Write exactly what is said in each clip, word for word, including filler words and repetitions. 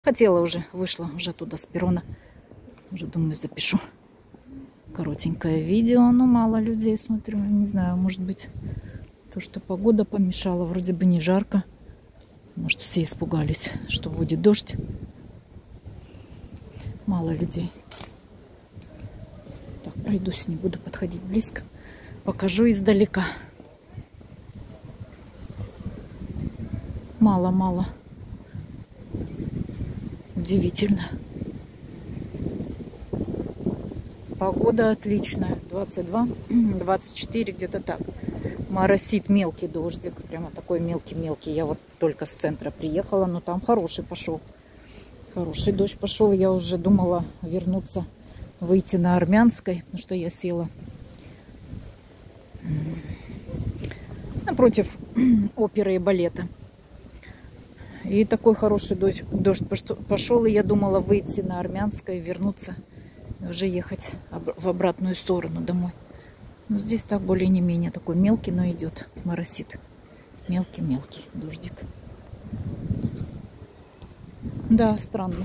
Хотела уже, вышла уже туда с перрона. Уже, думаю, запишу коротенькое видео, но мало людей, смотрю. Не знаю, может быть, то, что погода помешала. Вроде бы не жарко. Может, все испугались, что будет дождь. Мало людей. Так, пройдусь, не буду подходить близко. Покажу издалека. Мало-мало. Удивительно. Погода отличная. двадцать два, двадцать четыре, где-то так. Моросит мелкий дождик. Прямо такой мелкий-мелкий. Я вот только с центра приехала, но там хороший пошел. Хороший дождь пошел. Я уже думала вернуться, выйти на Армянской, потому что я села напротив оперы и балета. И такой хороший дождь, дождь пошел, и я думала выйти на Армянской, вернуться и уже ехать в обратную сторону домой. Но здесь так более-не-менее такой мелкий, но идет, моросит. Мелкий-мелкий дождик. Да, странно,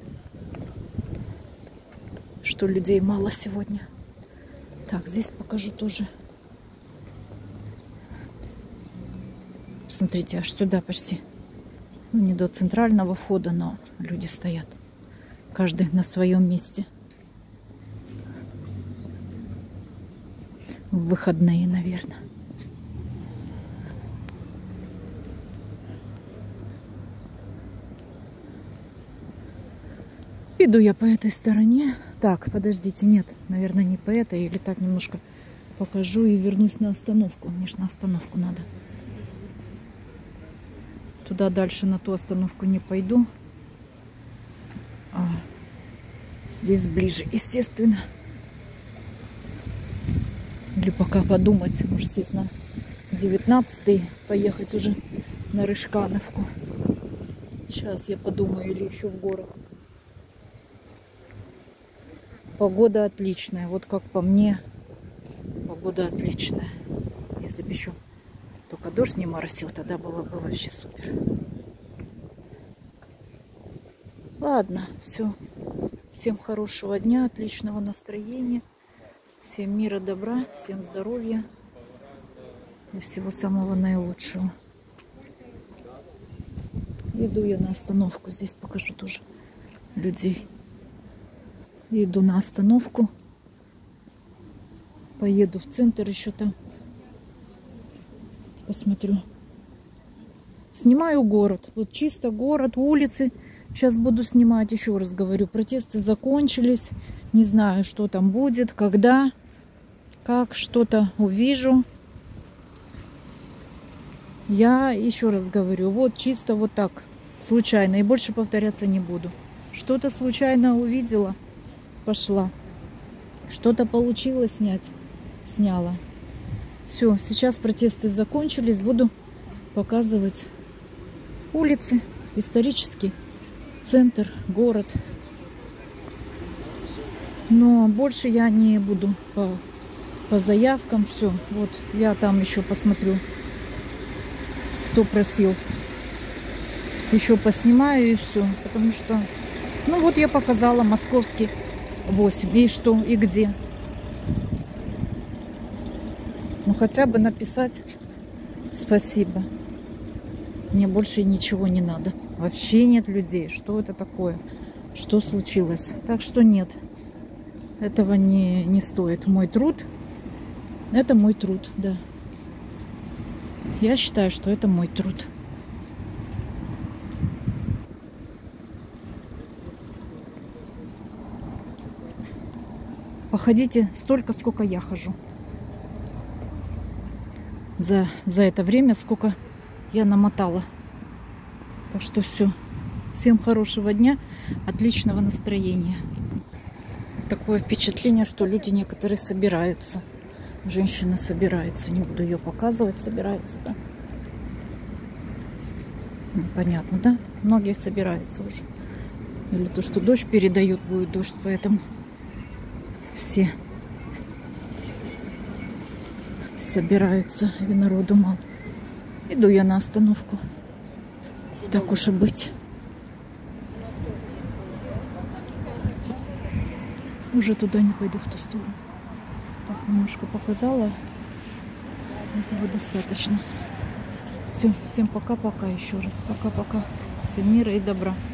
что людей мало сегодня. Так, здесь покажу тоже. Смотрите, аж сюда почти. Ну, не до центрального входа, но люди стоят. Каждый на своем месте. В выходные, наверное. Иду я по этой стороне. Так, подождите, нет, наверное, не по этой. Или так немножко покажу и вернусь на остановку. Мне ж на остановку надо. Туда дальше на ту остановку не пойду. А здесь ближе, естественно. Или пока подумать, может сесть на девятнадцатый, поехать уже на Рыжкановку. Сейчас я подумаю, или еще в город. Погода отличная. Вот как по мне, погода отличная. Если бы еще только дождь не моросил, тогда было бы вообще супер. Ладно, все. Всем хорошего дня, отличного настроения. Всем мира, добра, всем здоровья и всего самого наилучшего. Иду я на остановку. Здесь покажу тоже людей. Иду на остановку. Поеду в центр еще там. Посмотрю. Снимаю город. Вот чисто город, улицы. Сейчас буду снимать. Еще раз говорю, протесты закончились. Не знаю, что там будет, когда, как, что-то увижу. Я еще раз говорю, вот чисто вот так, случайно. И больше повторяться не буду. Что-то случайно увидела, пошла. Что-то получилось снять, сняла. Все, сейчас протесты закончились. Буду показывать улицы, исторический центр, город. Но больше я не буду по, по заявкам. Все, вот я там еще посмотрю, кто просил. Еще поснимаю и все. Потому что, ну вот я показала московский восемь. И что, и где? Ну, хотя бы написать спасибо. Мне больше ничего не надо. Вообще нет людей. Что это такое? Что случилось? Так что нет. Этого не, не стоит. Мой труд. Это мой труд, да. Я считаю, что это мой труд. Походите столько, сколько я хожу. За, за это время, сколько я намотала. Так что все. Всем хорошего дня, отличного настроения. Такое впечатление, что люди некоторые собираются. Женщина собирается. Не буду ее показывать. Собирается, да? Понятно, да? Многие собираются уже. Или то, что дождь передают, будет дождь, поэтому все собираются, и народу мало. Иду я на остановку. Так уж и быть. Уже туда не пойду, в ту сторону. Так, немножко показала. Этого достаточно. Все, всем пока-пока еще раз. Пока-пока. Всем мира и добра.